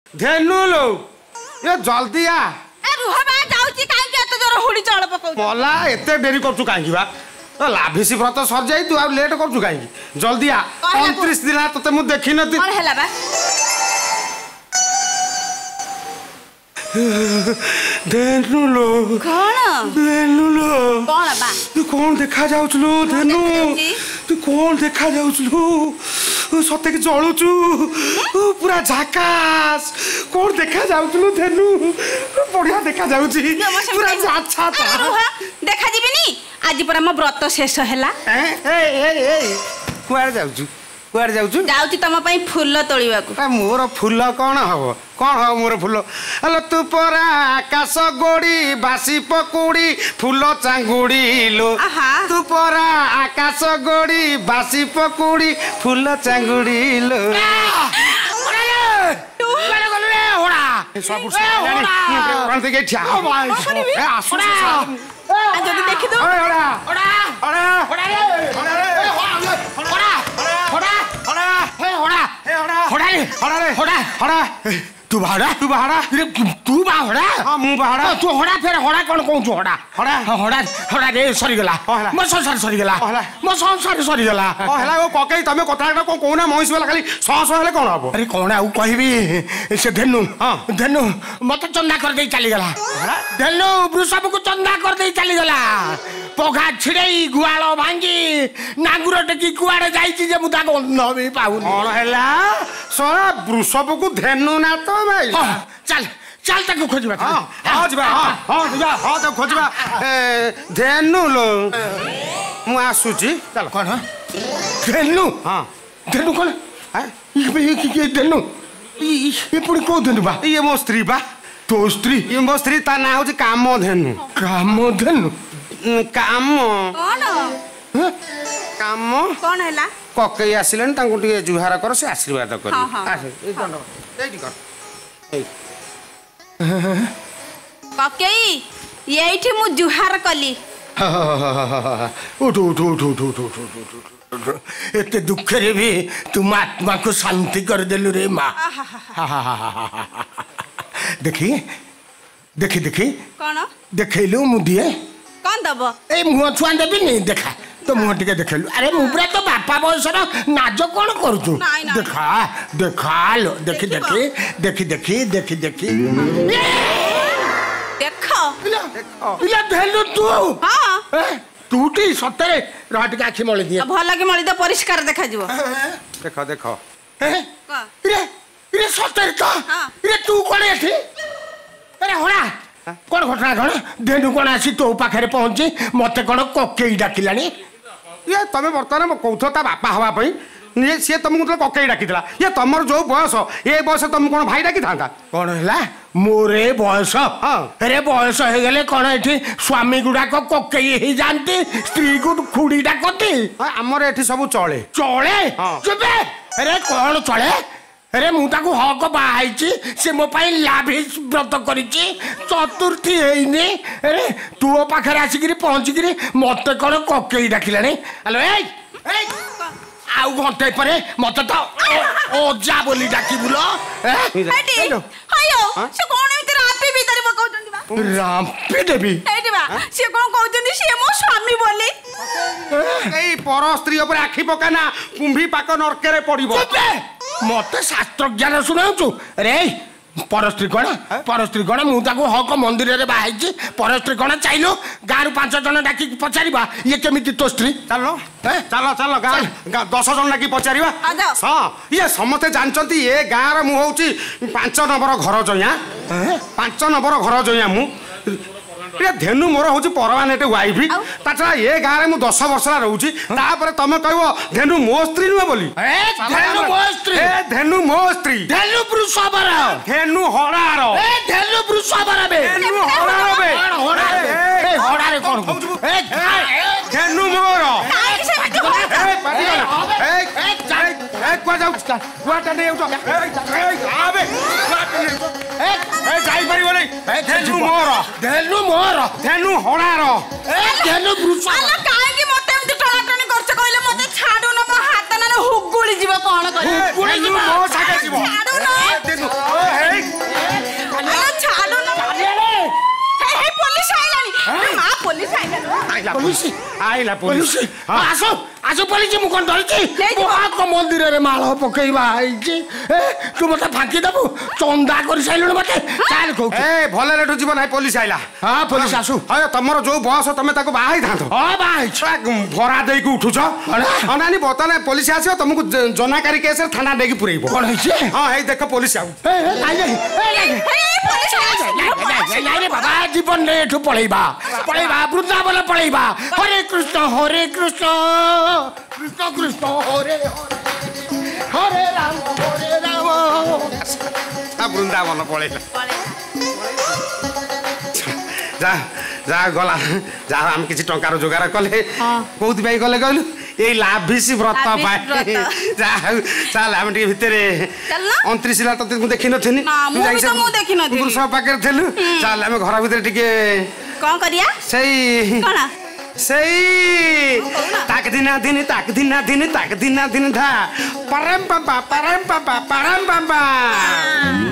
धेनु लो ये जल्दी आ रुह बा जाउची काई के एत जोर हुडी चळ पकौ मला एते डेरी करछु काई बा लाभिसी व्रत सर जाई तू आ लेट करछु काई जल्दी आ 29 दिन तते मु देखि नती और हैला बा धेनु लो कोन धेनु लो कोन बा तू कौन देखा जाउछलु धेनु तू कौन देखा जाउछलु सते के जळुछु पूरा झाकास कौन देखा जाउछलु धेनु बढ़िया देखा जाउछि पूरा अच्छा देखा जीबिनी आज पर हम व्रत शेष हैला ए कुआर जाउछु कुआर जाउछु जाउची तम पई फूल तोलिबा को मोर फूल कौन हबो मोर फूल हलो तू परा आकाश गोड़ी बासी पकुड़ी फूल चांगुड़ी लो तू परा आकाश गोड़ी बासी पकुड़ी फूल चांगुड़ी लो तू बाहड़ा तू बाहड़ा हां मु बाहड़ा तू होड़ा फेर होड़ा कोन कहू छु होड़ा रे सरी गला मो संसार सरी गला हला ओ पकई तमे कथा को कोना मइस वाला खाली सस हेले कोन हबो अरे कोन आउ कहबी से धेनु मत चंदा कर दे चली गला धेनु वृषभ को चंदा कर दे चली गला पघा छिड़ई गुआलो भांगी नागुर टेकी कुआडे जाईची जे मुदा को नबी पाउनी कोन हैला सोना वृषभ को धेनु ना तो भाई चल चल तक खोजबा हां जबा हां तक खोजबा धेनु लो मु आसुची चल कोन धेनु हां धेनु कोन ये धेनु ये पुणी को धेनु बा ये मो स्त्री बा तो स्त्री ये मो स्त्री ता ना होची काम धेनु काम काम कौन हैला ककई आसिलन तांको टिके जुहार कर से आशीर्वाद कर ए दंड एठी कर ककई येठी मु जुहार कली उठ एते दुख रे भी तुम आत्मा को शांति कर देलु रे मां देखी देखी देखी कौन देखैलु मु दिए कौन दब ए मुह छुआ देबी नहीं देखा तो मुह टिके देखैलु अरे मुबरा तो बापा बयसर नाज कोन करछु देखा देखा लो देखी देखी देखी देखी देखी देखी देखो इला धेलु तू हां तूटी सतरे राट आखि मळी दिए भल के मळी तो परिष्कार देखा जीवो देखो देखो रे रे सतरे तो रे तू कोन एठी अरे होड़ा कौन घटना कौन धेनु कौन आसी तो पाखे पहुंची मत कौन ककई डाकिलानी ये तमे वर्तमान कौथ ता बापा हवा पई ये से तुमको तो ककई डाकितला ये तमर जो बयस ए बयस तुम कोन भाई डाकी थांता कौन हैला मोरे बयस अरे बयस हे गेले कौन एठी स्वामी गुडा को ककई ही जानती स्त्री को खुडी डाकती हमर एठी सब चले चले चुपे अरे कौन चले अरे मु ताको हक बाहाइची से मो पाई लाभिस व्रत करिची चतुर्थी हेइनी अरे तू पाखरे आसिकरी पहुंचीकरी मते कोन ककई डाकिलानी हेलो ए आउ घंटे परे मते तो ओजा बोली डाकी बुलो हेलो हायो से कोन इते रापी भीतर पकाउचंदी बा रापी देबी हेटी बा से कोन कहउचंदी से मो स्वामी बोली ए पर स्त्री ऊपर आखी पकाना कुंभी पाक नरके रे पड़िबो मत शास्त्र ज्ञान सुनाऊचु अरे परस्त्री कण मु ताको हक मंदिर रे बाहाइची परस्त्री कण चाइलो गारू 5 जन डाकी पचारिबा ये केमिति तो स्त्री चलो चलो चलो गाँ 10 जन डाकी पचारिबा हां ये समते जानचंती ए गाँ रे मु होउची 5 नंबर घर जया 5 नंबर घर जया मु ये धेनु मोर होची परमानेंट वाइफ ताछा ए गाँ रे मु 10 वर्ष ला रहउची तापर तमे कहबो धेनु मो स्त्री नुहे बोली धेनु मो स्त्री धेनु मो स्त्री धेनु वृषभर धेनु हड़ार धेनु वृषभर बे धेनु हड़ार बे ए हड़ा रे कोन धेनु मोर ए को जाउ कुआटा ने उठ आबे ए जाई परिबो नै धेनु मोर धेनु हड़ार धेनु वृषभ अला काहे कि मते एमति टणाटणी करछ कहले मते छाडू न मो हाथ न हुगुली जीव कोन कहले हुगुली जीव मो सागे जीव छाडू न धेनु ओ हे पुलिस आइला पुलिस आसो आसो पुलिस मु कोन धरछि को मंदिर रे माल पकेइबा आइछि तू मते फांकी दबु चंदा कर साइलुन मते चाल को ए भले लेटू जीवन है पुलिस आइला हां पुलिस आसु अय तमरो जो बॉस तमे ताको बाहाई थांतो हां बाहाई भरा देई को उठुछ अनानी बोतले पुलिस आसीओ तुमको जनाकारी केस रे थाना देकी पुरैबो कोन हिचे हां हे देख पुलिस आउ रे बाबा जीवन ने एठू पळैबा वृंदावन पळैबा हरे कृष्ण कृष्ण कृष्ण हरे हरे राम वृंदावन पळैला जा जा गला जा हम किसी टंकार जोगार कले कोउति भाई गले कहलु ए लाभिसी व्रत पाए जा चल हम टी भितरे 29 ला त देखि नथिनी मु देखि नथिनी गुरु सब पाकर थेलु चल हम घर भितरे टिके कोन करिया सही कोन सही ताक दिना दिन धा परम पापा